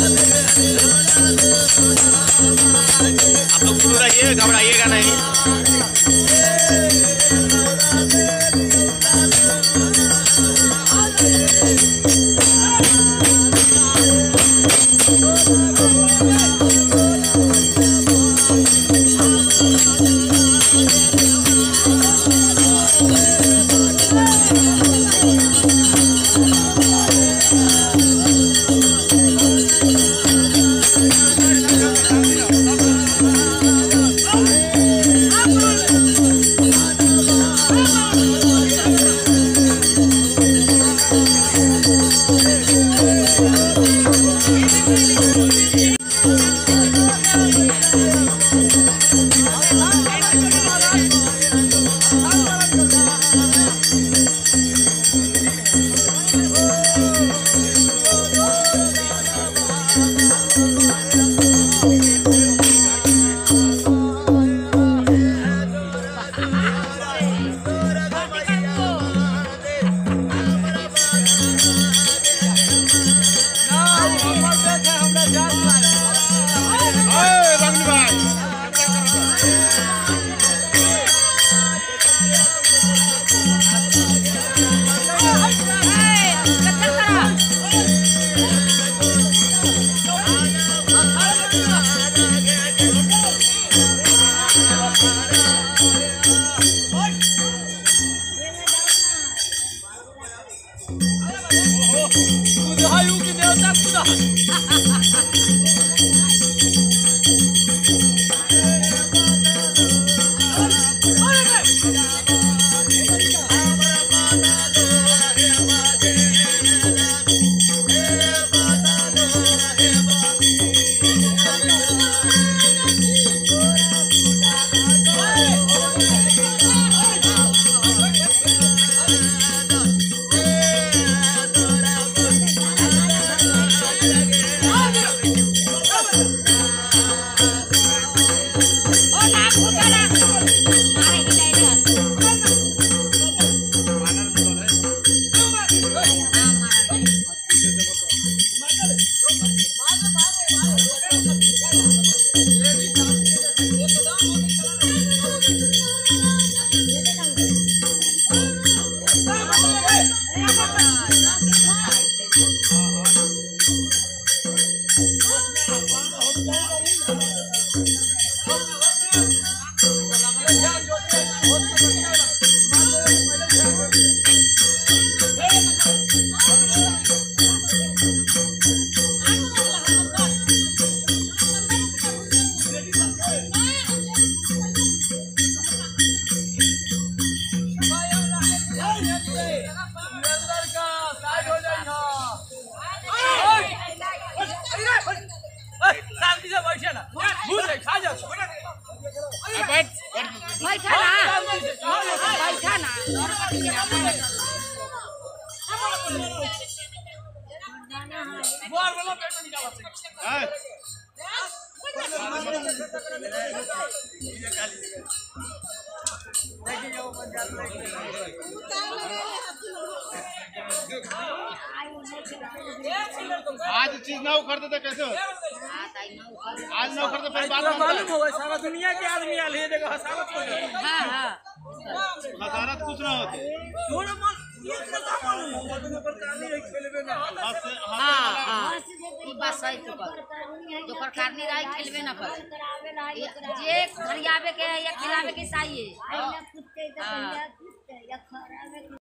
आप लोग सुन रहिए, घबराइएगा नहीं। आज चीज ना उखड़ते तो कैसे हो? आज ना उखड़ते फिर बात मालूम होगा। सारा दुनिया के आदमी आले है, देखो हसारत हो गई। हां हां हसारत कुछ ना होते थोड़ा मन ये पता मालूम होगा तो पर कहानी रख खेलबे ना। हां हां ई बात सही तो पर जो पर कहानी रही खेलबे ना पर जे घरियावे के या खिलावे के चाहिए।